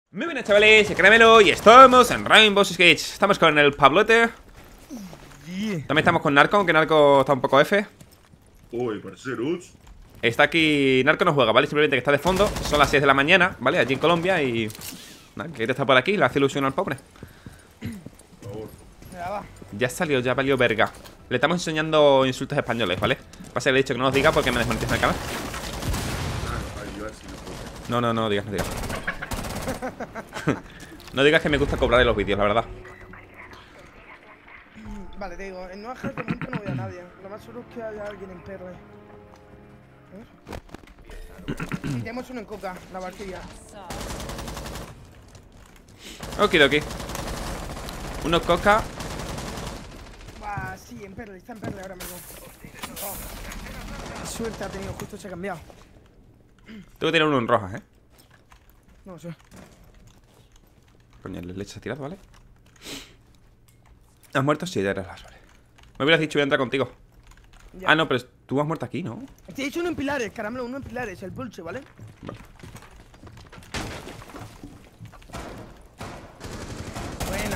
Muy buenas chavales, soy Caramelo y estamos en Rainbow Six Siege. Estamos con el Pablote. También estamos con Narco, aunque Narco está un poco F. Uy, parceros. Está aquí, Narco no juega, ¿vale? Simplemente que está de fondo. Son las 6 de la mañana, ¿vale? Allí en Colombia y... nada, que está por aquí, le hace ilusión al pobre. Por favor. Ya salió, ya valió verga. Le estamos enseñando insultos españoles, ¿vale? Pasa que le he dicho que no los diga porque me desmonetizan el canal. No digas, no digas. No digas que me gusta cobrar en los vídeos, la verdad. Vale, te digo, en Nueva York de momento no veo a nadie. Lo más seguro es que haya alguien en Perle. Y tenemos uno en Coca, la Valkyria. Okidoki. Uno coca. Ah, sí, en Perle, está en Perle ahora mismo. Oh. Suerte ha tenido, justo se ha cambiado. Tengo que tener uno en roja, ¿eh? No lo sé. Coño, le echas tirado, ¿vale? ¿Has muerto? Sí, ya eres las, vale. Me hubieras dicho voy a entrar contigo. Ya. Ah, no, pero tú has muerto aquí, ¿no? Te he dicho uno en pilares, Caramelo, uno en pilares, el pulche, ¿vale? Vale. Buena.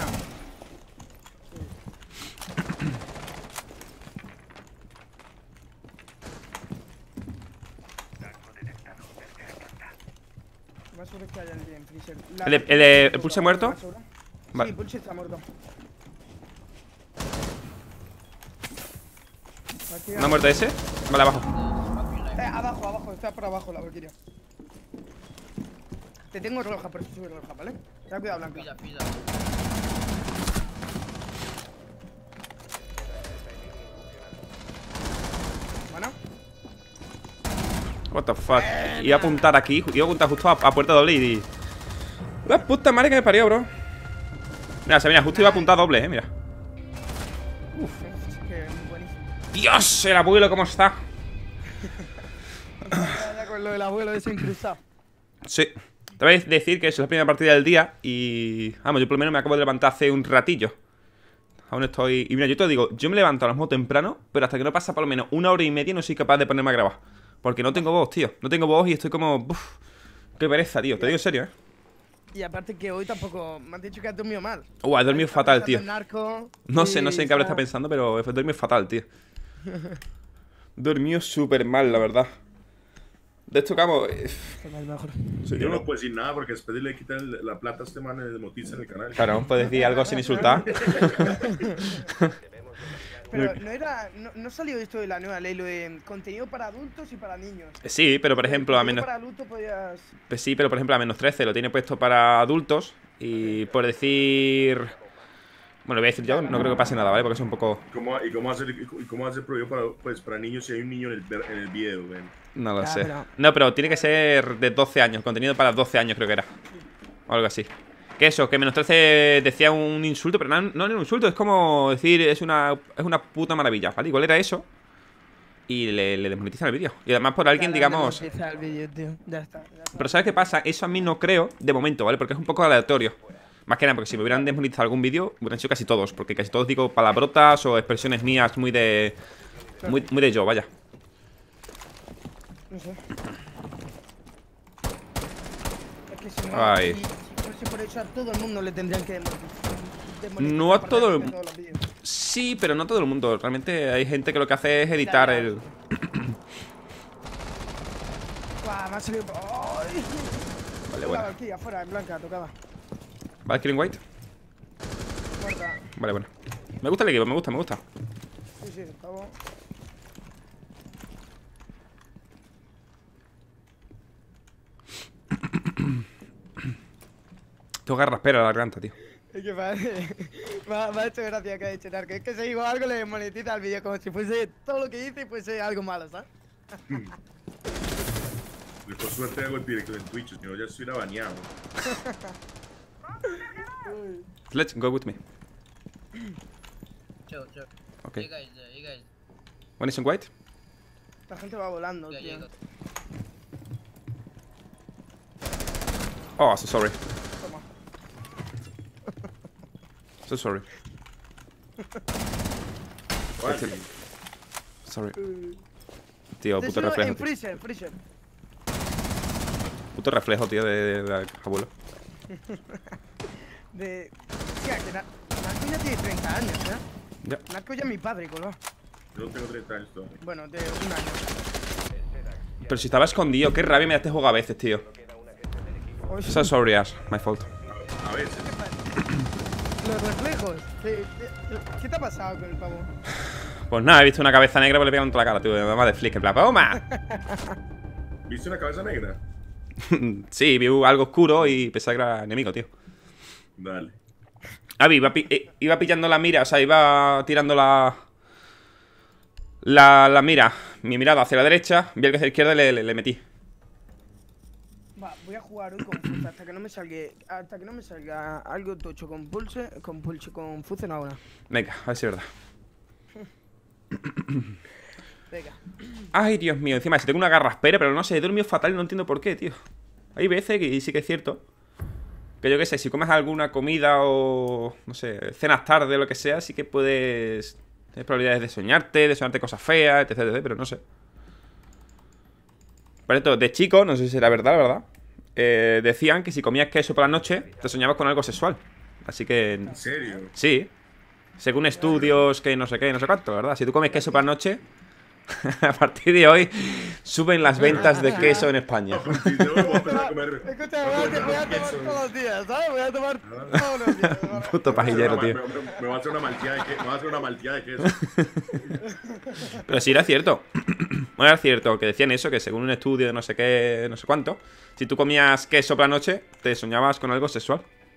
Lo más seguro es que haya alguien en freezer. ¿El pulse muerto? Vale. Sí, el pulse está muerto. ¿No ha muerto ese? Vale, abajo. Abajo, está por abajo la Valkyria. Te tengo roja, por eso sube roja, ¿vale? Ten cuidado, Blanca. Pilla. Bueno. What the fuck. Iba a apuntar aquí, iba a apuntar justo a puerta doble y... la puta madre que me parió, bro. Mira, justo iba a apuntar doble, mira. Es que es buenísimo. Dios, el abuelo, ¿cómo está? Ya con lo del abuelo ese incrustado. Sí. Te voy a decir que es la primera partida del día y... vamos, yo por lo menos me acabo de levantar hace un ratillo. Aún estoy... y mira, yo te lo digo, yo me levanto a lo mismo temprano, pero hasta que no pasa por lo menos una hora y media no soy capaz de ponerme a grabar. Porque no tengo voz, tío. No tengo voz y estoy como... uf, qué pereza, tío. Te digo en serio, Y aparte que hoy tampoco me han dicho que has dormido mal. he dormido fatal, tío. Narco, No sé en qué hablo está pensando, pero he dormido fatal, tío. Dormido súper mal, la verdad. De hecho, Camo... Sí, yo no puedo decir nada porque después le quitan la plata a este man de Motiza en el canal. Claro, no puedes decir algo sin insultar. Pero no salió esto de la nueva ley, lo de contenido para adultos y para niños. Sí, pero por ejemplo, a menos... para adultos podías... Pues sí, pero por ejemplo a menos 13 lo tiene puesto para adultos. Y por decir... bueno, lo voy a decir yo, no creo que pase nada, ¿vale? Porque es un poco... ¿Y cómo hacer prohibido para niños si hay un niño en el video, ven? no lo Ya, sé. pero- No, pero tiene que ser de 12 años. Contenido para 12 años creo que era. O algo así. Que eso, que menos 13 decía un insulto, pero no era un insulto, es como decir, es una puta maravilla, ¿vale? Igual era eso. Y le desmonetizan el vídeo. Y además por alguien, digamos... Empieza el vídeo, tío. Ya está. Pero ¿sabes qué pasa? Eso a mí no creo, de momento, ¿vale? Porque es un poco aleatorio. Más que nada, porque si me hubieran desmonetizado algún vídeo, hubieran sido casi todos. Porque casi todos digo palabrotas o expresiones mías muy de... muy de yo, vaya. No sé. Es que si no, Ay. si fuese por eso a todo el mundo le tendrían que desmonetizar No a por todo el reacción de todos los vídeos. Sí, pero no todo el mundo. Realmente hay gente que lo que hace es editar Ya. el... Guau, me ha salido... ¡Ay! Vale, Hola, bueno. Valkyria, afuera, en blanca, tocada. ¿Vale, Killing White? Muerta. Vale, bueno. Me gusta el equipo, me gusta. Sí, acabó. Tengo garraspera a la garganta, tío. Es que me ha hecho gracia que ha dicho Narco. Es que si digo algo le desmonetiza el vídeo como si fuese todo lo que dice y fuese algo malo, ¿sabes? Por suerte hago el directo en Twitch, si no ya estuviera baneado. Let's go with me. Chill. Okay. You guys. One is in white. La gente va volando, Yeah, tío. go. Oh, so sorry. Toma. So sorry. What? Sorry. Tío, puto Uno reflejo. en Tío. freezer. Puto reflejo, tío, de abuelo. Hostia, que Narco ya tiene 30 años, ¿eh? Ya. Narco ya es mi padre, colega. Yo tengo 30 años todavía. Bueno, de un año. Pero si estaba escondido, qué rabia me da este juego a veces, tío. So sorry, Ash, my fault. A veces. Los reflejos. ¿Qué te ha pasado con el pavo? Pues nada, he visto una cabeza negra pero le pegan toda la cara, tío. Me va de flick, en plan, ¡toma! ¿Viste una cabeza negra? Sí, vi algo oscuro y pensaba que era enemigo, tío. Dale. Avi, iba pillando la mira, o sea, iba tirando la mira, mi mirada hacia la derecha, vi el que hacia la izquierda y le metí. Va, voy a jugar hoy con Fuse hasta que no me salga algo tocho con Pulse, con Fuse no ahora. Venga, a ver si es verdad. Venga. Ay, Dios mío, encima si tengo una garraspera, pero no sé, he dormido fatal y no entiendo por qué, tío. Hay veces que sí que es cierto que yo qué sé, si comes alguna comida o, no sé, cenas tarde o lo que sea, sí que puedes tener probabilidades de soñarte cosas feas, etc, pero no sé. Por esto, de chico, no sé si era verdad, la verdad, decían que si comías queso por la noche, te soñabas con algo sexual. Así que... ¿En serio? Sí. Según estudios que no sé qué, no sé cuánto, la verdad. Si tú comes queso por la noche, a partir de hoy suben las ventas de queso en España. Escucha, voy a tomar todos los días, ¿sabes? Voy a tomar todos los días. Puto pajillero, tío. Me va a hacer una malteada de queso. Pero sí era cierto. No era cierto que decían eso, que según un estudio de no sé qué, no sé cuánto, si tú comías queso por la noche, te soñabas con algo sexual.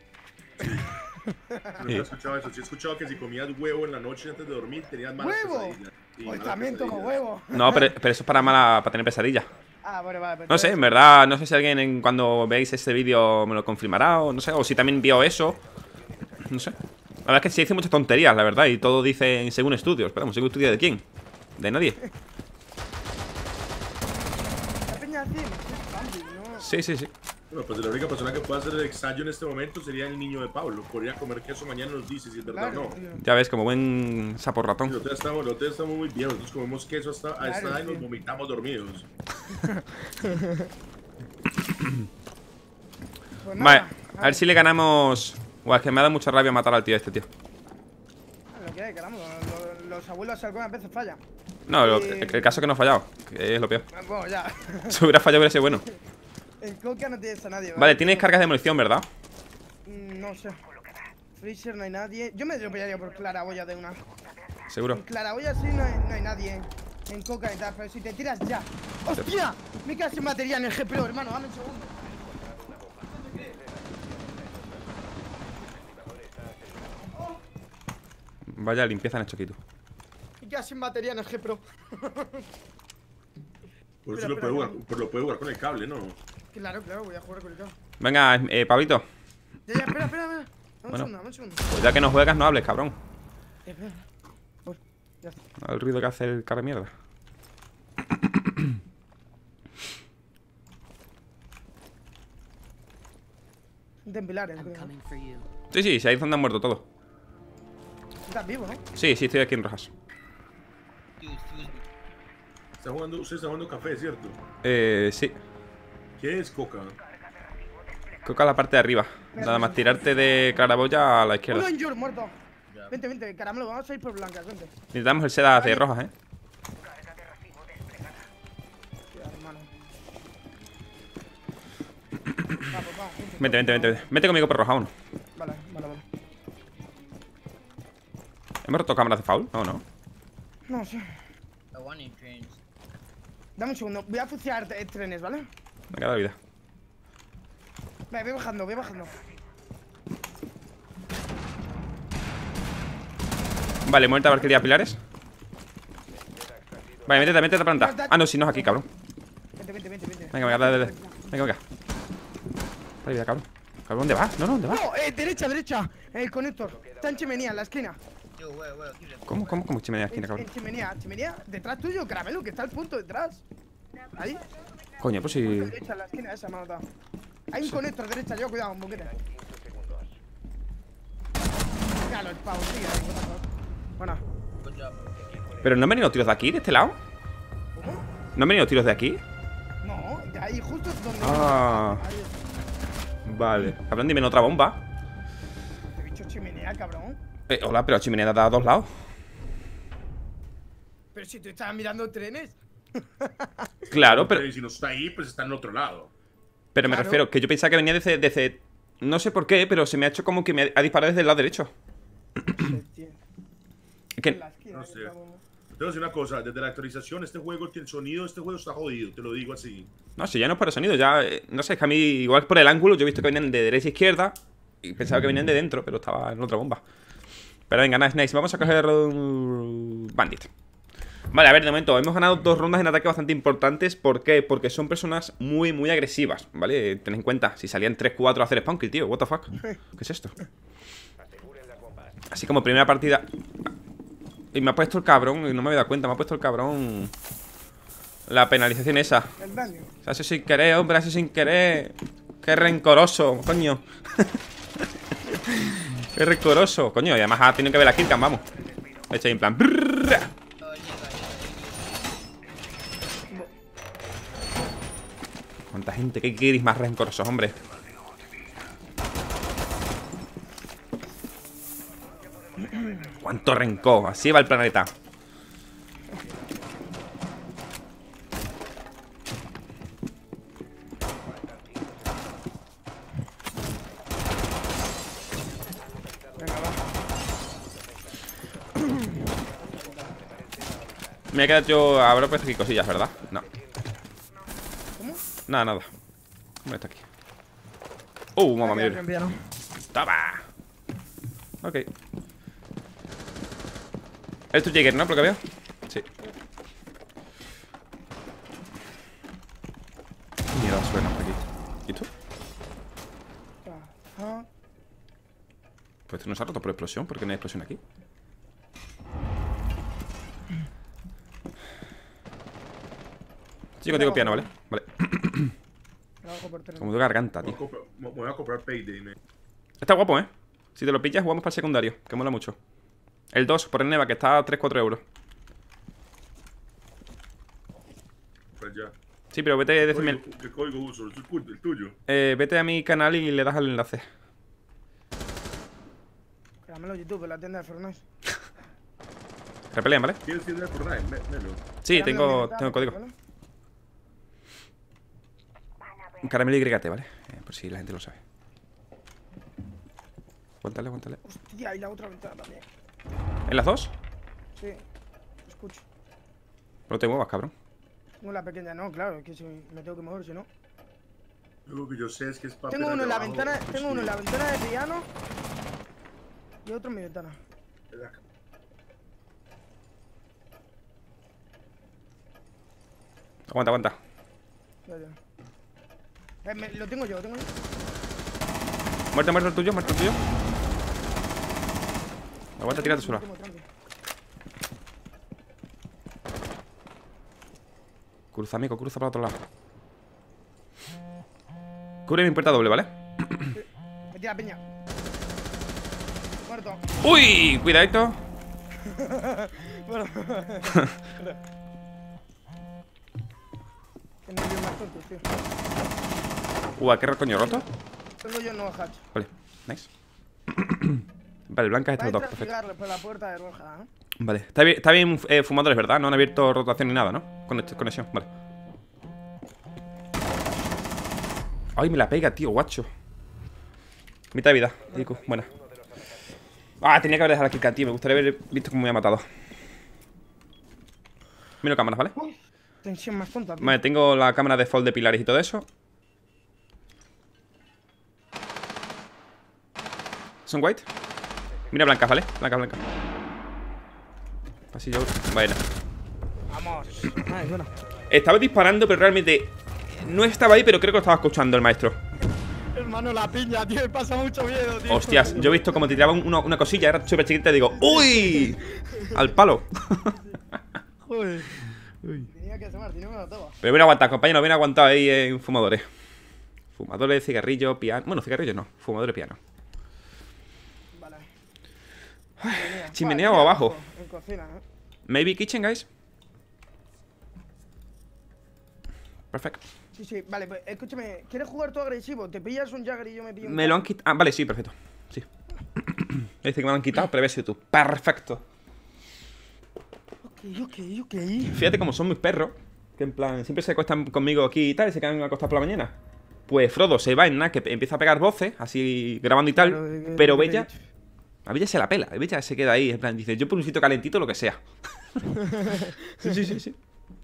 No he escuchado eso. Sí he escuchado que si comías huevo en la noche antes de dormir, tenías malas pesadillas. Sí, Hoy malas también tomo pesadillas. huevo. No, pero eso es para tener pesadillas. Ah, bueno, vale. No sé, en verdad, no sé si alguien cuando veáis este vídeo me lo confirmará o no sé, o si también vio eso. No sé. La verdad es que se dice muchas tonterías, la verdad, y todo dice según estudios. Pero ¿según estudio de quién? De nadie. La peña así, ¿no? Sí, sí, sí. Bueno, pues la única persona que puede hacer el ensayo en este momento sería el niño de Pablo. Podría comer queso mañana, nos dice si es verdad o no. Ya ves, como buen sapo ratón. Los tres estamos muy viejos, nosotros comemos queso hasta esta edad y nos vomitamos dormidos. Pues Vale, nada, a ver si le ganamos. Buah, es que me ha dado mucha rabia matar al tío este, tío. Lo que hay, caramba, los abuelos algunas veces fallan. No, el caso es que no ha fallado, que es lo peor. Bueno, ya. Si hubiera fallado hubiera sido bueno. En Coca no tienes a nadie. Vale, tienes cargas de munición, ¿verdad? No sé. Freezer no hay nadie. Yo me atropellaría por claraboya de una. Seguro. En claraboya sí no hay nadie. En Coca y tal, pero si te tiras ya. ¡Hostia! Me quedas sin batería en el GPO, hermano. Dame un segundo. Vaya limpieza han hecho aquí, tú. Me quedas sin batería en el GPro. Por eso lo puede jugar con el cable, ¿no? Claro, voy a jugar con el cable. Venga, Pablito. Ya, espera. Dame un segundo. Pues ya que no juegas, no hables, cabrón. Espera. Ya está. El ruido que hace el cara de mierda. En pilares. Sí, ahí es donde han muerto todos. Estás vivo, ¿no? Sí, estoy aquí en Rojas. Usted está jugando café, ¿cierto? Sí. ¿Qué es Coca? Coca a la parte de arriba. Nada más tirarte de claraboya a la izquierda. Uno injure, muerto. Vente, caramelo, vamos a ir por blancas, vente. Necesitamos el seda de rojas, Hermano. Vamos, Vente. Vete conmigo por roja uno. Vale. ¿Hemos roto cámaras de foul? No. No sé. Dame un segundo, voy a fucilar trenes, ¿vale? Me queda la vida. Vale, voy bajando. Vale, muerta Valkyria pilares. Vale, métete a planta. Ah, no, si no es aquí, cabrón. Vente. Venga, dale. Venga. Vale, cabrón. ¿Dónde vas? No, ¿dónde vas? No, derecha. El conector. Está en chimenea, en la esquina. ¿Cómo chimenea esquina, cabrón? En chimenea, detrás tuyo, caramelo, que está al punto detrás. Ahí. Coño, pues si... Derecha, en la esquina esa, me ha notado. Hay un conector derecha, yo, cuidado, un boquete. Claro, el pavo, sigue ahí. Bueno. ¿Pero no han venido tiros de aquí, de este lado? ¿Cómo? ¿No han venido tiros de aquí? No, de ahí, justo donde... Ah. Ahí. Vale. Cabrón, dime otra bomba. He dicho chimenea, cabrón. Hola, pero chimenea da a dos lados. Pero si tú estabas mirando trenes. Claro, pero... Y si no está ahí, pues está en el otro lado. Pero me Claro. refiero, que yo pensaba que venía desde... No sé por qué, pero se me ha hecho como que me ha disparado desde el lado derecho. Tío. Es que... En la esquina, No sé. que estamos- Te voy a decir una cosa, desde la actualización este juego tiene sonido, este juego está jodido, te lo digo así. No, si ya no es por el sonido, ya... no sé, es que a mí, igual por el ángulo, yo he visto que venían de derecha a izquierda. Y pensaba que venían de dentro, pero estaba en otra bomba. Pero venga, nice. Vamos a coger... Bandit. Vale, a ver, de momento hemos ganado 2 rondas en ataque bastante importantes. ¿Por qué? Porque son personas muy, muy agresivas, ¿vale? Tened en cuenta, si salían 3-4 a hacer spawn kill, tío, what the fuck. ¿Qué es esto? Así como primera partida. Y me ha puesto el cabrón, y no me había dado cuenta, me ha puesto el cabrón la penalización esa. El daño. O sea, eso sin querer, hombre, eso sin querer. Qué rencoroso, coño. Qué rencoroso, coño. Y además ha tenido que ver la killcam, vamos. He hecho ahí en plan... ¿Cuánta gente? ¿Qué queréis más rencorosos, hombre? ¿Cuánto rencor? Así va el planeta. Venga, va. Me he quedado yo... Habrá puesto aquí cosillas, ¿verdad? No. ¿Cómo? Nada. ¿Cómo está aquí? Mamma Venga, mía. envíalo. Toma. Ok. ¿Es tu Jäger, no? Por lo que veo. Sí. Mierda, suena por aquí. ¿Y tú? Ajá. Pues esto no se ha roto por explosión. ¿Por qué no hay explosión aquí? Sí, contigo piano, ¿vale? Vale. Lo hago por tren. Como de garganta, Me tío. voy a comprar Payday, man. Está guapo, ¿eh? Si te lo pillas, jugamos para el secundario. Que mola mucho. El 2 por el Neva, que está a 3-4 euros. Pues ya. Sí, pero vete, decime. ¿Qué código uso? ¿El tuyo? Vete a mi canal y le das al enlace. Dámelo YouTube en la tienda de Fortnite. Repelen, ¿vale? ¿Tienes tienda de Fortnite? Melo. Sí, Dámelo tengo código. ¿vale? Un caramelo YT, ¿vale? Por si la gente lo sabe. Aguántale, aguántale. Hostia, y la otra ventana también. ¿En las dos? Sí. Escucho. No te muevas, cabrón. Tengo la pequeña, no, claro, es que si me tengo que mover, si no. Lo que yo sé es que es para Tengo uno en la abajo, ventana, pues, tengo uno en sí. la ventana de piano y otro en mi ventana. Aguanta, aguanta. Ya, ya. Lo tengo yo, lo tengo yo. Muerte, muerte el tuyo, muerte el tuyo. Aguanta, tírate sola. Tranqui. Cruza, amigo, cruza para otro lado. Cubre mi puerta doble, ¿vale? Me tira peña. Muerto. ¡Uy! Cuidadito. Bueno. Que no hay más tontos, tío. ¿Qué coño roto? Tengo yo no hatch. Vale, nice. Vale, blancas Va a estas dos, entrar a perfecto. pegarle por la puerta de roja, ¿eh? Vale, está bien fumadores, ¿verdad? No han abierto rotación ni nada, ¿no? Conexión, vale. Ay, me la pega, tío, guacho. Mitad de vida, Iku, buena. Tenía que haber dejado la killcam, tío. Me gustaría haber visto cómo me ha matado. Miro cámaras, ¿vale? Tensión más tonta, tío. Vale, tengo la cámara default de pilares y todo eso. ¿Son white? Mira blancas, ¿vale? Blancas. Pasillo. Bueno. Vamos. Ay, bueno. Estaba disparando, pero realmente no estaba ahí, pero creo que lo estaba escuchando el maestro. Hermano, la piña, tío. Me pasa mucho miedo, tío. Hostias, yo he visto como te tiraba una cosilla, era súper chiquita y digo, ¡uy! Al palo. Joder. Tenía que asomar, si no me mataba. Pero bien aguantado, compañero, bien aguantado ahí en fumadores. Fumadores, cigarrillo, piano. Bueno, cigarrillo no, fumadores, piano. Vale. ¿Chimenea o abajo? En cocina, ¿eh? Maybe kitchen, guys. Perfect. Sí, sí, vale, pues escúchame, ¿quieres jugar tú agresivo? ¿Te pillas un Jagger y yo me pillo un Me lo han quitado. Ah, vale, sí, perfecto. Sí. Dice que me lo han quitado, pero había sido tú. Perfecto. Ok. Fíjate cómo son mis perros. Que en plan, siempre se acuestan conmigo aquí y tal, y se quedan a acostar por la mañana. Pues Frodo se va en nada, que empieza a pegar voces, así grabando y tal. Claro, pero Bella. A Bella se la pela. Bella se queda ahí, en plan, dice, yo por un sitio calentito, lo que sea. Sí.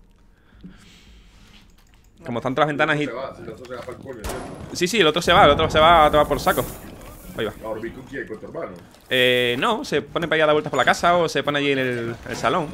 Como están todas las ventanas y. El otro se va para el coño, ¿cierto? Sí, el otro se va a tomar por saco. Ahí va. ¿A dormir con quién? ¿Con tu hermano? No, se pone para allá a dar vueltas por la casa o se pone allí en el salón.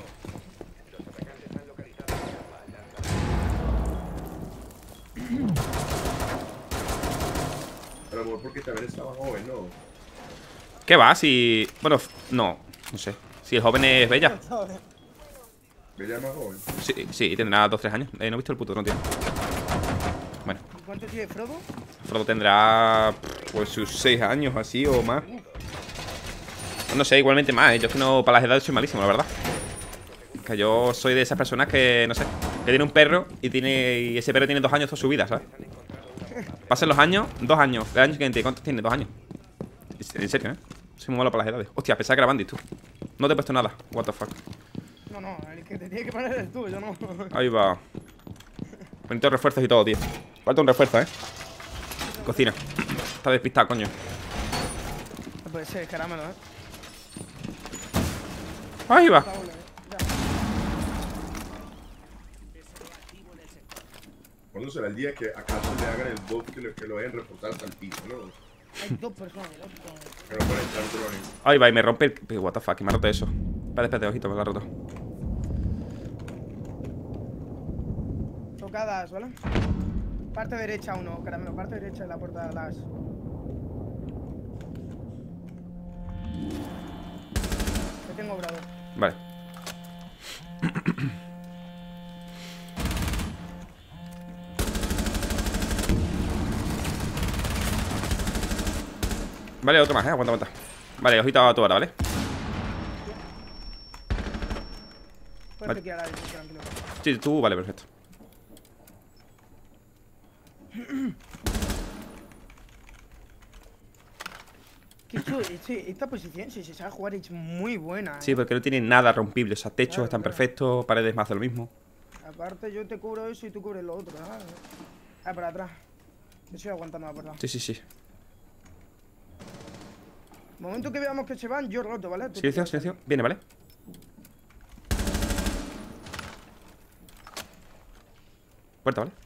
Pero amor, porque también estaba joven, ¿no? ¿Qué va? Si. Bueno, no sé. Si el joven es Bella. ¿Bella es más joven? Sí, tendrá 2-3 años. No he visto el puto, no tiene. Bueno, ¿Cuánto tiene Frodo? Frodo tendrá pues sus 6 años así o más. No sé, igualmente más, ¿eh? Yo es que no, para las edades soy malísimo, la verdad. Que yo soy de esas personas que, no sé, que tiene un perro y ese perro tiene 2 años toda su vida, ¿sabes? Pasan los años, 2 años. El año siguiente, ¿cuántos tiene? 2 años. En serio, ¿eh? Soy muy malo para las edades. Hostia, pensaba que era Bandit, tú. No te he puesto nada. What the fuck. No, el que te tiene que poner es tú, yo no. Ahí va. Bonito refuerzos y todo, tío. Falta un refuerzo, ¿eh? Cocina. Está despistado, coño. No puede ser, caramelo, Ahí va. ¿Cuándo será el día que acaso le hagan el buff que lo vayan a reportar hasta el piso, no? Hay 2 personas, Que no pueden entrar drones. Ahí va y me rompe el. What the fuck, que me ha roto eso. Espérate, ojito, me lo ha roto. Tocadas, ¿vale? Parte derecha uno, caramelo, parte derecha de la puerta de las. Que tengo obrador. Vale. Vale, otro más, aguanta. Vale, ojito a tu hora, ¿vale? Puedes Vale. chequear ahí, tranquilo. Sí, tú, vale, perfecto. Esta posición, si se sabe jugar, es muy buena. Sí, porque no tiene nada rompible. O sea, techos Claro, están claro. perfectos, paredes más de lo mismo. Aparte, yo te cubro eso y tú cubres lo otro. Para atrás. Yo estoy aguantando la puerta. Sí. Momento que veamos que se van, yo roto, ¿vale? Tú Silencio. Viene, ¿vale? Puerta, ¿vale?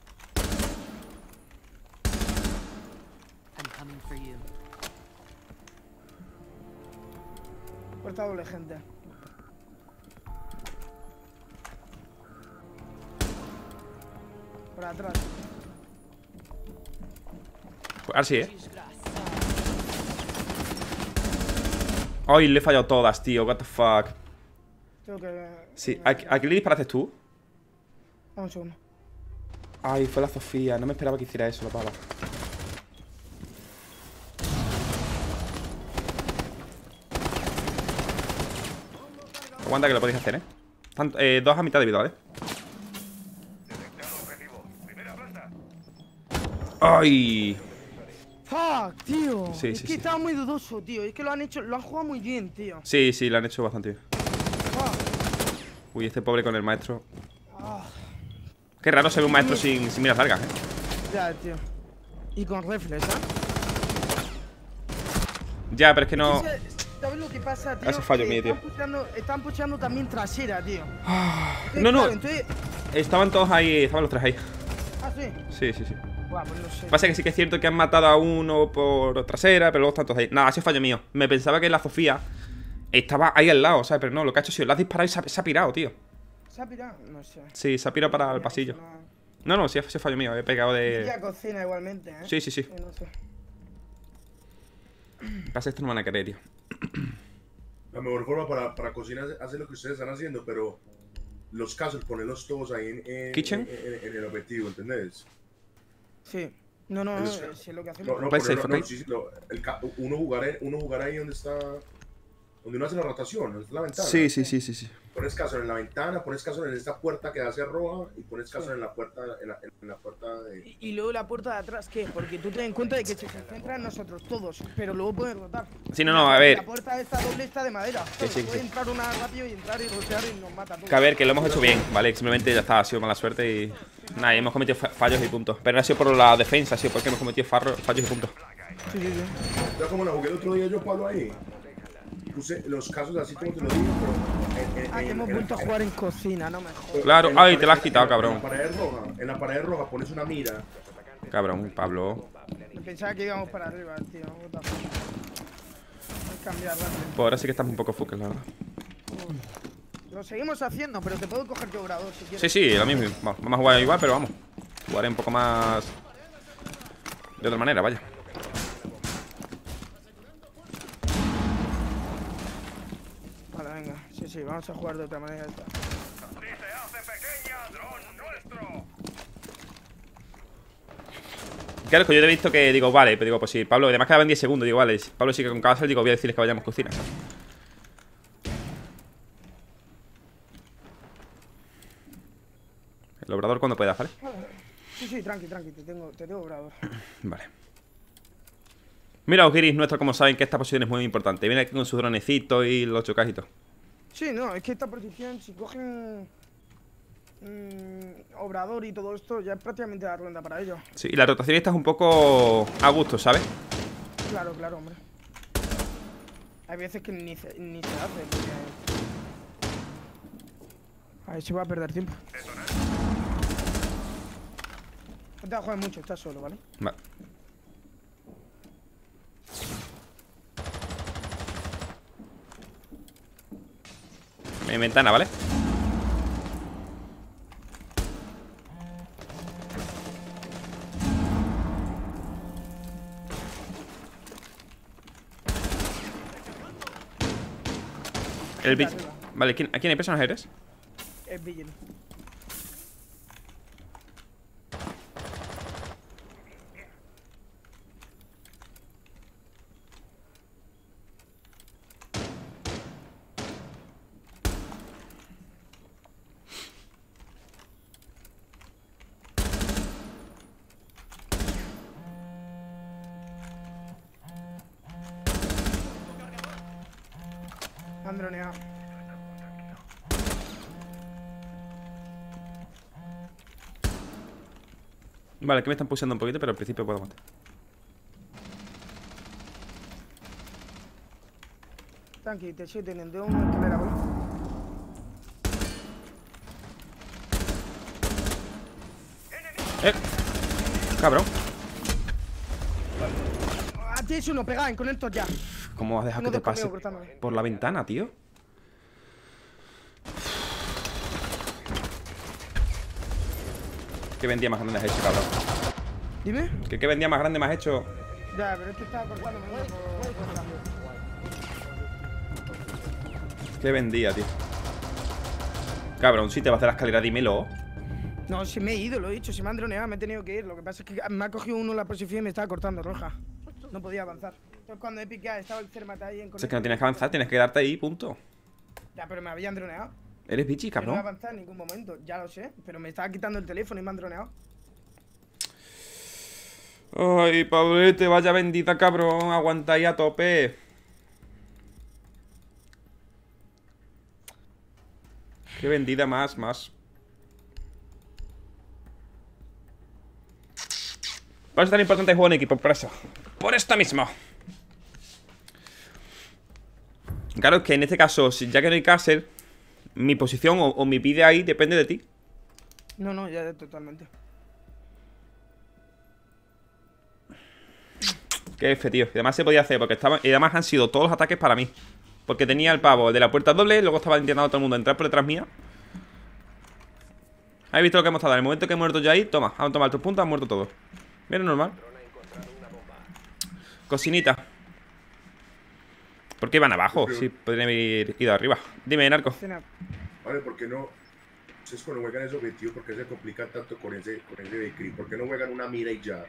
Puerta doble, gente. Por atrás. Pues ahora sí, ¿eh? Ay, le he fallado todas, tío. What the fuck. Tengo que... Sí, ¿a qué le disparaste tú? Dame un segundo. Ay, fue la Sofía. No me esperaba que hiciera eso, la pava. Aguanta que lo podéis hacer, ¿eh? Están, 2 a mitad de vida, ¿vale? ¡Ay! ¡Fuck, tío! Sí, es sí, que sí. estaba muy dudoso, tío. Es que lo han jugado muy bien, tío. Sí, lo han hecho bastante bien. Fuck. Uy, este pobre con el maestro. Ah, Qué raro se ve un maestro sin miras largas, ¿eh? ya, tío. Y con reflex, ¿eh? Ya, pero es que no... ¿Sabes lo que pasa, tío? Ese fallo mío, tío. Están pushando también trasera, tío. No, no. Claro, entonces... Estaban todos ahí, estaban los 3 ahí. Ah, sí. Sí. Buah, pues no sé. Pasa que sí que es cierto que han matado a uno por trasera, pero luego están todos ahí. Nada, ese es fallo mío. Me pensaba que la Sofía estaba ahí al lado, ¿sabes? Pero no, lo que ha hecho ha sido, la has disparado y se ha pirado, tío. ¿Se ha pirado? No sé. Sí, se ha pirado para el pasillo. No, sí, ese es fallo mío, he pegado Y de... la cocina igualmente, ¿eh? Sí. No sé. Pasa esto no me van a querer, tío. La mejor forma para cocinar es hacer lo que ustedes están haciendo, pero los casos, ponerlos todos ahí ¿Kitchen? en el objetivo, ¿entendés? Sí. No, Entonces, si es lo que hacemos. Play safe, ponerlo- ok. sí, uno jugar ahí donde está donde uno hace la rotación, es la ventana. Sí, sí, sí, sí, sí. Pones caso en la ventana, pones caso en esta puerta que hace roja y pones caso en la puerta, en la puerta de... Y luego la puerta de atrás, ¿qué? Porque tú ten en cuenta de que se centra en nosotros todos, pero luego pueden rotar. Sí, no, a ver. La puerta esta doble está de madera. Sí, sí, Puede sí. entrar una rápido y entrar y rotear y nos mata a todos. Que a ver, que lo hemos hecho bien, ¿vale? Simplemente ya está, ha sido mala suerte y... Nada, hemos cometido fallos y puntos. Pero no ha sido por la defensa, ha sido porque hemos cometido fallos y puntos. Sí, sí, sí. Ya como la jugué el otro día yo, Pablo, ahí. Puse los casos así como te lo digo, pero... Que hemos vuelto a jugar en cocina, no me jodas. Claro, en la ay, te la has pared- quitado, en cabrón. la pared roja pones una mira. Cabrón, Pablo. Pensaba que íbamos para arriba, tío. What the fuck. Hay que cambiar rápido. Pues ahora sí que estamos un poco fuckers, la verdad. Lo seguimos haciendo, pero te puedo coger yo obrador si quieres. Sí, sí, lo mismo. Vamos a jugar igual, pero vamos. Jugaré un poco más... De otra manera, vaya. Vale, venga. Sí, sí, vamos a jugar de otra manera. Esta. Claro, es que yo te he visto que digo, vale, pero digo, pues sí, Pablo, además quedaban 10 segundos, digo, vale, si Pablo sigue con casa, digo, voy a decirles que vayamos cocina. El obrador cuando puedas, ¿vale? Sí, sí, tranqui, tranqui, te tengo obrador. Vale. Mira, Ogiris nuestro, como saben, que esta posición es muy importante. Viene aquí con su dronecito y los chocajitos. Sí, no, es que esta posición, si cogen obrador y todo esto, ya es prácticamente la ronda para ellos. Sí, y la rotación esta es un poco a gusto, ¿sabes? Claro, claro, hombre. Hay veces que ni se hace, porque... A ver si va a perder tiempo. No te vas a jugar mucho, estás solo, ¿vale? Vale. Mi ventana, ¿vale? El bicho. Vale, ¿a quién hay personas eres? Es Vigil. Androneado. Vale, aquí me están pulsando un poquito, pero al principio puedo matar. Tranqui, te sigo teniendo una escalera, ¿vale? Cabrón. A ti es uno, pegado, con estos ya. ¿Cómo vas a dejar Uno que te dos conmigo, pase cortándome. por la ventana, tío? ¿Qué vendía más grande has hecho, cabrón? Dime. ¿Qué vendía más grande me has hecho? Ya, pero es que estaba cortándome uno por cambio. ¿Qué vendía, tío? Cabrón, si te vas de la escalera, dímelo. No, si me he ido, lo he dicho, si me han droneado, me he tenido que ir. Lo que pasa es que me ha cogido uno la posición y me estaba cortando roja. No podía avanzar. Entonces cuando he picado estaba el Cermata ahí en Si es que no tienes que avanzar, tienes que quedarte ahí, punto. Ya, pero me habían droneado. Eres bichi, Yo no voy a cabrón. avanzar en ningún momento, ya lo sé. Pero me estaba quitando el teléfono y me han droneado. Ay, Pablete, vaya bendita, cabrón. Aguanta ahí a tope. Qué vendida más. Por eso es tan importante jugar en equipo, por eso. Por esto mismo. Claro, es que en este caso, ya que no hay Castle, mi posición o mi vida ahí depende de ti. No, ya totalmente. Qué F, tío. Y además se podía hacer porque estaba. Y además han sido todos los ataques para mí. Porque tenía el pavo, el de la puerta doble, luego estaba intentando todo el mundo entrar por detrás mía. ¿Habéis visto lo que hemos estado? En el momento que he muerto yo ahí, toma, han tomado tus puntos, han muerto todos. Bien, normal. Cocinita. ¿Por qué iban abajo? Sí, podrían haber ido arriba. Dime, narco. Vale, ¿por qué no? Ustedes cuando juegan ese objetivo, ¿por qué se complican tanto con ese vehículo? ¿Por qué no juegan una mira y ya?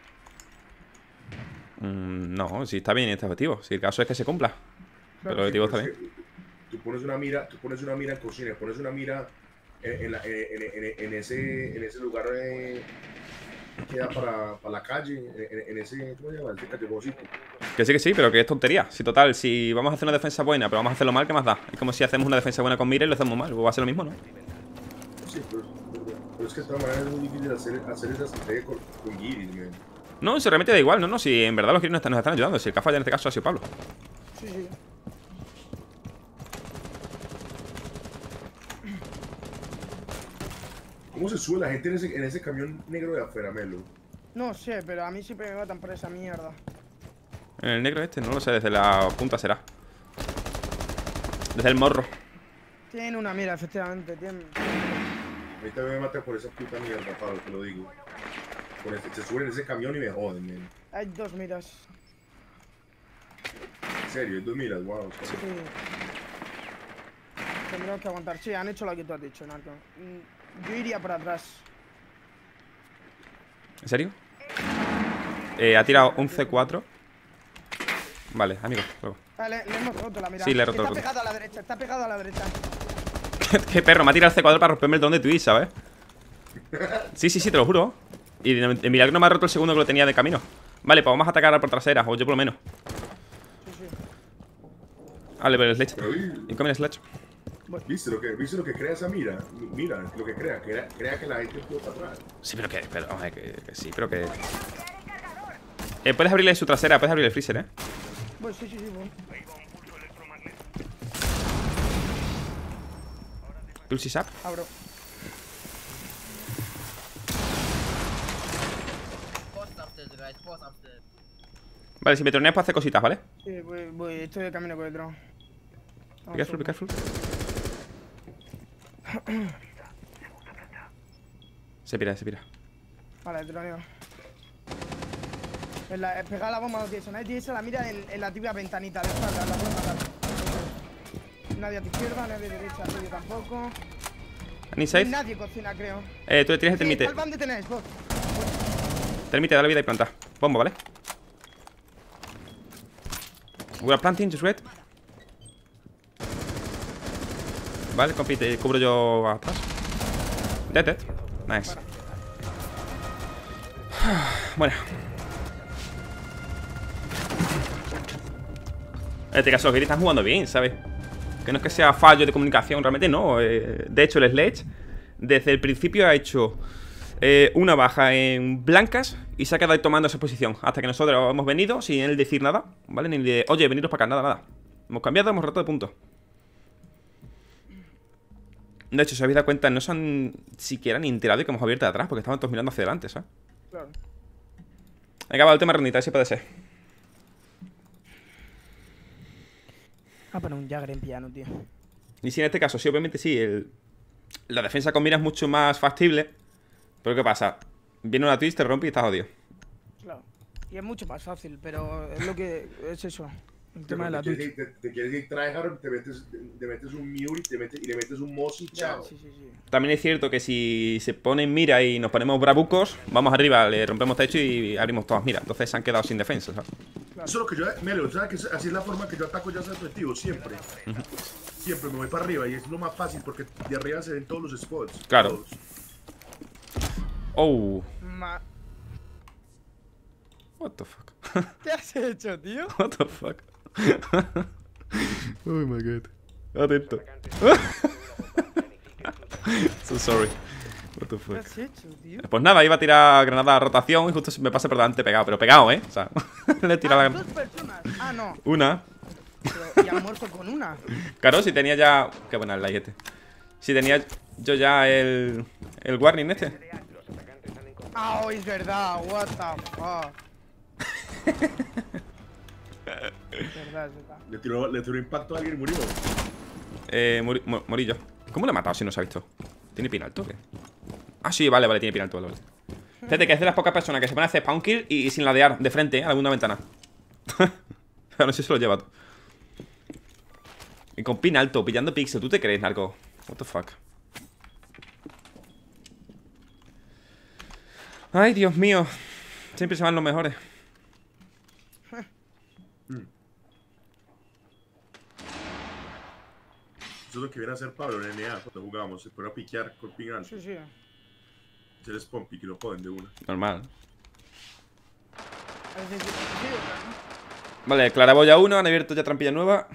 No, si está bien este objetivo. Si el caso es que se cumpla. Pero el objetivo está bien. tú pones una mira en cocina, pones una mira en ese lugar que da para la calle, en ese, ¿cómo se llama? Ese callejoncito. Que sí, pero que es tontería. Si total, si vamos a hacer una defensa buena, pero vamos a hacerlo mal, ¿qué más da? Es como si hacemos una defensa buena con mira y lo hacemos mal. Pues va a ser lo mismo, ¿no? Sí, pero es que de todas maneras es muy difícil hacer esa estrategia con Giris, man. No, si realmente da igual, no, si en verdad los Giris nos están ayudando. Si el que ha fallado en este caso ha sido Pablo. Sí, sí. ¿Cómo se sube la gente en ese camión negro de afuera, Melo? No sé, pero a mí siempre me matan por esa mierda. En el negro este, no lo sé, desde la punta será. Desde el morro. Tiene una mira, efectivamente, tiene... A mí también me matan por esa puta mierda, Pablo, te lo digo. Se suben en ese camión y me joden, man. Hay 2 miras. En serio, hay 2 miras, wow. Sí. Tendremos que aguantar. Sí, han hecho lo que tú has dicho, Narco. Yo iría por atrás. ¿En serio? Ha tirado un C4. Vale, amigo, luego. Vale, le hemos roto la mira. Sí, le he roto. Está pegado a la derecha, está pegado a la derecha. Qué perro, me ha tirado el C4 para romperme el don de Twitch, ¿sabes? Sí, te lo juro. Y de milagro no me ha roto el segundo que lo tenía de camino. Vale, pues vamos a atacar por trasera, o yo por lo menos. Sí. Vale, pero el Sledge. Incoming Sledge. ¿Viste lo que crea esa mira? Mira, lo que crea que la gente puede atrás. Sí, pero vamos a ver, que sí, pero que... puedes abrirle su trasera, puedes abrirle el freezer, Pues sí, bueno. Pulse up. Abro. Vale, si me troneas puedo hacer cositas, ¿vale? Sí, voy, estoy de camino con el dron. Be careful. Se pira. Vale, el droneo. Pegada la bomba no tiene eso. Nadie tiene eso, la mira en la tibia ventanita de espalda, la pueden matar. Nadie a tu izquierda, nadie a tu derecha, yo tampoco. Ni safe. Nadie cocina, creo. Tú le tienes el termite. ¿Cuál bande tenéis, vos? Termite, dale vida y planta. Bomba, ¿vale? We are planting, just wait. Vale, compite, cubro yo atrás. Dead. Nice. Bueno. En este caso los Giris están jugando bien, ¿sabes? Que no es que sea fallo de comunicación, realmente no. De hecho el Sledge desde el principio ha hecho una baja en blancas y se ha quedado ahí tomando esa posición hasta que nosotros hemos venido sin él decir nada, ¿vale? Ni de, oye, veniros para acá, nada. Hemos cambiado, hemos roto de punto. De hecho, si habéis dado cuenta, no se han siquiera ni enterado de que hemos abierto de atrás, porque estaban todos mirando hacia adelante, ¿sabes? Claro. Venga, va, última rondita, a ver si puede ser. Pero un Jagger en piano, tío. Y si en este caso, sí, obviamente sí, la defensa con mira es mucho más factible. Pero ¿qué pasa? Viene una twist, te rompe y estás jodido. Claro. Y es mucho más fácil, pero es lo que es eso. El tema de la twitch. Te quieres ir tryhard, te metes un mute y le metes un moss y chao. Sí. También es cierto que si se pone en mira y nos ponemos bravucos, vamos arriba, le rompemos techo y abrimos todas miras. Entonces se han quedado sin defensa, ¿sabes? Claro. Eso es lo que yo, Melo, ¿sabes que así es la forma que yo ataco ya ese objetivo? Siempre. Siempre me voy para arriba y es lo más fácil porque de arriba se ven todos los spots. Claro. Todos. Oh. What the fuck? ¿Qué has hecho, tío? What the fuck? Oh my god. Atento. So sorry. What the ¿Qué fuck? has hecho, tío? Pues nada, iba a tirar granada a rotación y justo me pasa por delante pegado. Pero pegado, ¿eh? O sea, le he tirado la... 2 personas. Ah, no. Una. Pero ya han muerto con una. Claro, si tenía ya... Qué buena el like. Si tenía yo ya el warning este. Ah, es verdad. What the fuck. verdad. Le tiró impacto a alguien y murió. Morí yo. ¿Cómo lo he matado si no se ha visto? ¿Tiene pin alto o qué? Ah, sí, vale, tiene pin alto, vale. Fíjate que es de las pocas personas que se pone a hacer spawn kill y sin ladear de frente a alguna ventana. No sé si se lo lleva tú. Y con pin alto, pillando pixel. ¿Tú te crees, narco? What the fuck. Ay, Dios mío. Siempre se van los mejores. es lo que viene a hacer Pablo en NA cuando jugamos. Se pone a piquear con ping alto. Sí, sí. Es el spawn pick y lo joden de una. Normal. A veces sí, sí, Vale, claraboya 1, han abierto ya trampilla nueva.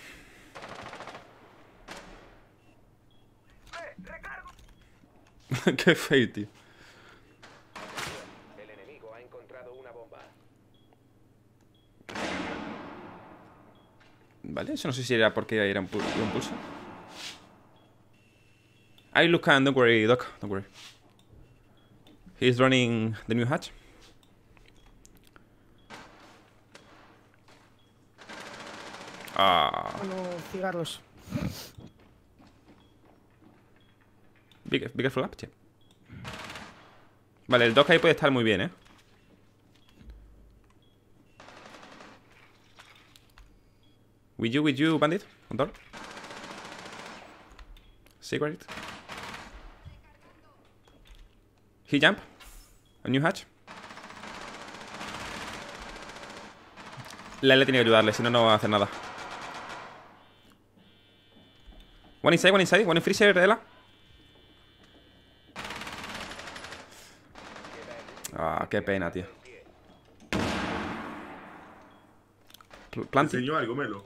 Qué feo, tío. El enemigo ha encontrado una bomba. Vale, eso no sé si era porque era un pulso. I look and don't worry, Doc, don't worry. He's running the new hatch. Ah, Unos cigarros. be careful up, che. Vale, el Doc ahí puede estar muy bien, ¿eh? With you, bandit. On door. Secret. He jump. A new hatch. La L tiene que ayudarle, si no, no va a hacer nada. One inside, one in freezer, Ela. Ah, qué pena, tío. ¿Te Planti. enseñó algo, Melo?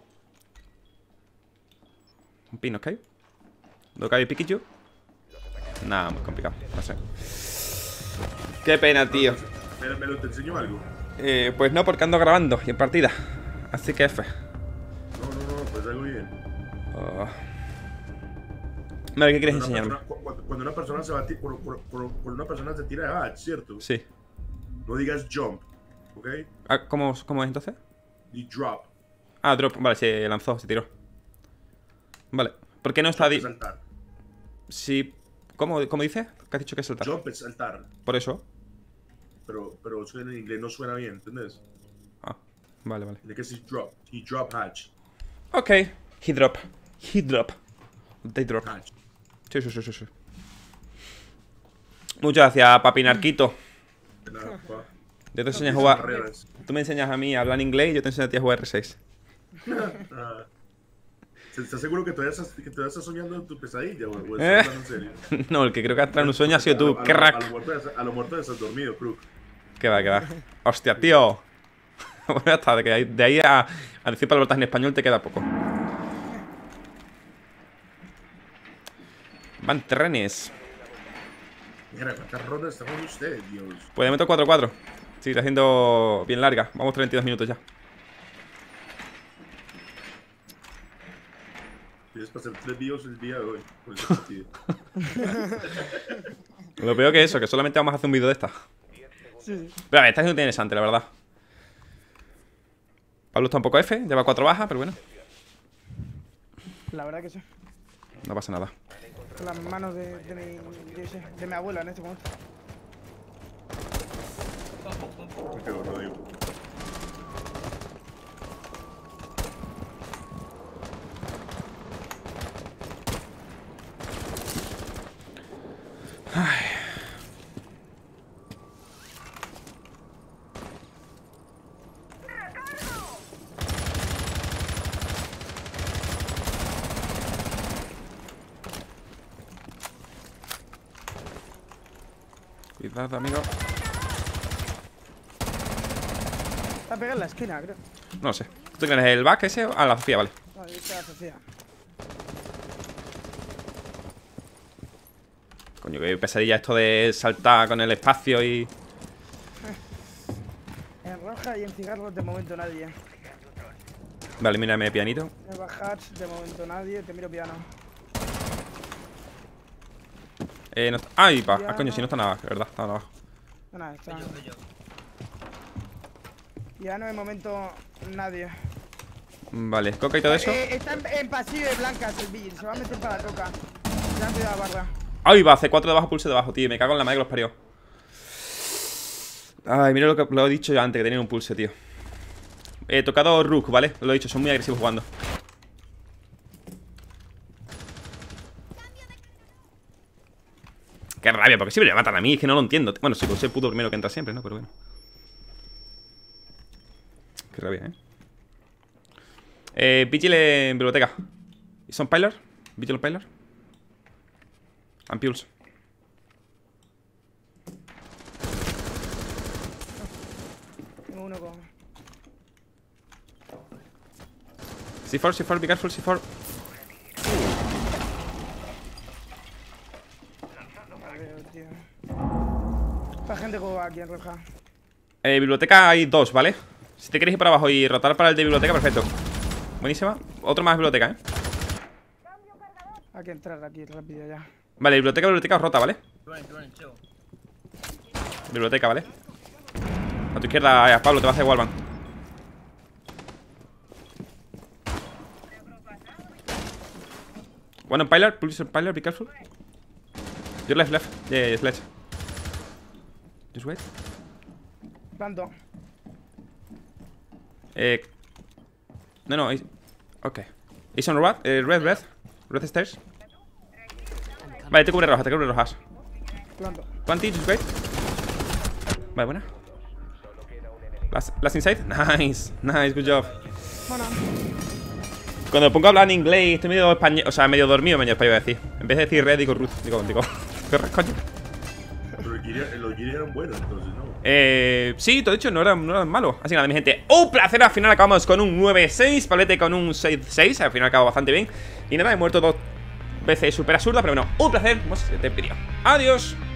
Un pin, ¿ok? ¿Do cabe Pikichu? Nada, muy complicado. No sé. Qué pena, tío. Melo, ¿te enseñó algo? Pues no, porque ando grabando y en partida. Así que F. No, pues algo bien. Oh. Vale, ¿qué quieres Cuando una enseñarme? persona- Cuando una persona se va a cuando una persona se tira de hatch, ¿cierto? Sí. No digas jump, ¿ok? Ah, ¿cómo es entonces? Di drop. Ah, drop. Vale, se lanzó, se tiró. Vale. ¿Por qué no está Jump es di... saltar. Sí. ¿Cómo dices? ¿Qué has dicho que es saltar? Jump es saltar. Por eso. Pero suena en inglés, no suena bien, ¿entendés? Ah, vale. Tiene que decir drop. He drop hatch. Ok. He drop. They drop. Hatch. Sí. Muchas gracias, papi narquito. De nada, pa. Yo te enseño a jugar. Barreras. Tú me enseñas a mí a hablar inglés y yo te enseño a ti a jugar R6. Ah. ¿Estás seguro que todavía estás soñando en tu pesadilla o Eh. estás hablando en serio? No, el que creo que ha entrado en un sueño ha sido tú, A crack. lo muerto de estás dormido, Crook. Que va. Hostia, tío. Bueno, ya está, de ahí a decir palabras en español te queda poco. Van trenes. Mira, ¿cuántas rondas están con ustedes, Dios? Pues de meto 4-4. Sí, está haciendo bien larga. Vamos 32 minutos ya. Tienes para hacer 3 videos el día de hoy. Por ese partido. Lo peor que eso, que solamente vamos a hacer un vídeo de esta. Sí. Pero a ver, está siendo interesante, la verdad. Pablo está un poco F, lleva 4 bajas, pero bueno, La verdad que sí. no pasa nada. Con las manos de mi abuela en este momento. Me quedo, no digo. Cuidado, amigo. Está pegada en la esquina, creo. No lo sé. ¿Tú tienes el back ese? Ah, la Sofía, vale. Vale, esta la Sofía. Coño, qué pesadilla esto de saltar con el espacio y... En roja y en cigarros de momento nadie. Vale, mírame pianito. En bajats de momento nadie. Te miro piano. No está... ¡Ay, pa! Ah, coño, si no está nada, de verdad, está nada abajo. No, nada, está. Ya no de momento nadie. Vale, coca y todo eso. Está en pasillo de blancas el Vigil. Se va a meter para la coca. Delante de la barra. ¡Ay, va! C4 de abajo, pulse de abajo, tío. Me cago en la madre que los parió. Ay, mira lo he dicho yo antes, que tenía un pulse, tío. He tocado Rook, ¿vale? Lo he dicho, son muy agresivos jugando. Qué rabia, porque siempre me matan a mí, es que no lo entiendo. Bueno, sí, pues el puto primero que entra siempre, ¿no? Pero bueno. Qué rabia, Vigil en biblioteca. ¿Y son Pilar? Vigil Pilar. And Pulse. Tengo uno con. C4, be careful, C4. A ver, tío. Esta gente juega aquí en roja. Biblioteca hay 2, ¿vale? Si te quieres ir para abajo y rotar para el de biblioteca, perfecto. Buenísima. Otro más biblioteca, Hay que entrar aquí rápido ya. Vale, biblioteca os rota, ¿vale? Biblioteca, ¿vale? A tu izquierda, Pablo, te va a hacer wallbang. One on Pilar, please Pilar, be careful. Your left. Yeah, sledge. Just wait. Planto. No, ok. Is on red stairs. Vale, te cubre rojas. Planto. Planty, just wait. Vale, buena. Last inside. Nice, good job. Bueno. Cuando me pongo a hablar en inglés, estoy medio español, o sea, medio dormido, medio español, decir. En vez de decir red, digo Ruth. Digo, ¿qué coño? Pero los Giri eran buenos, entonces, ¿no? Sí, todo dicho, no eran malos. Así que nada, mi gente, un placer. Al final acabamos con un 9-6, Palete con un 6-6. Al final acabó bastante bien. Y nada, he muerto 2 veces súper absurda, pero bueno, un placer. Vamos a este vídeo. Adiós.